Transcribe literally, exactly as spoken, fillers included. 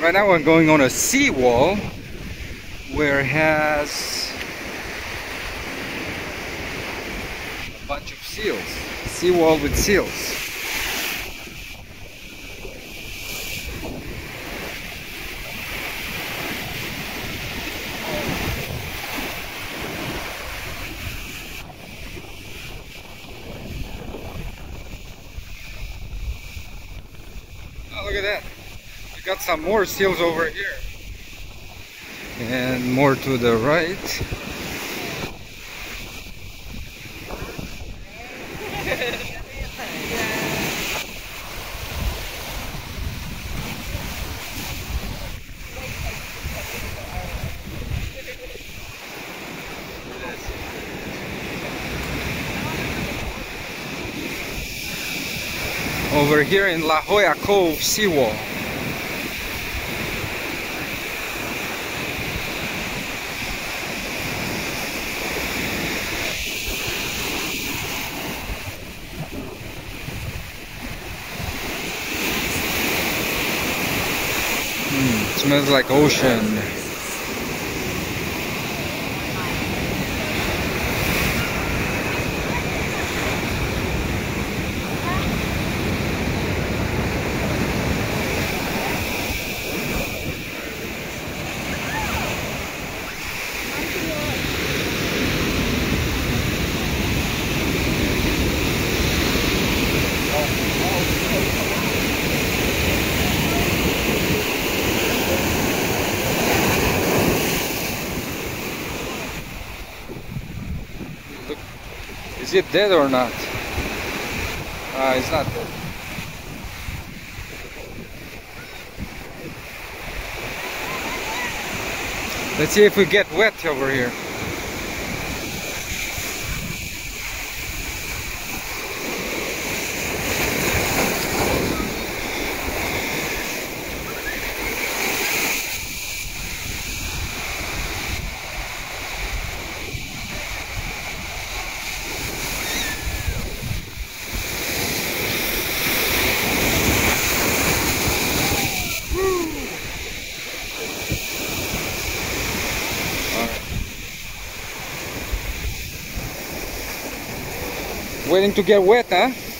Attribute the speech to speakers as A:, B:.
A: Right now I'm going on a seawall where it has a bunch of seals. Seawall with seals. Oh, look at that. We got some more seals over here. And more to the right. Over here in La Jolla Cove seawall. Mm, smells like ocean. Look, is it dead or not? Ah, uh, it's not dead. Let's see if we get wet over here. Waiting to get wet, huh?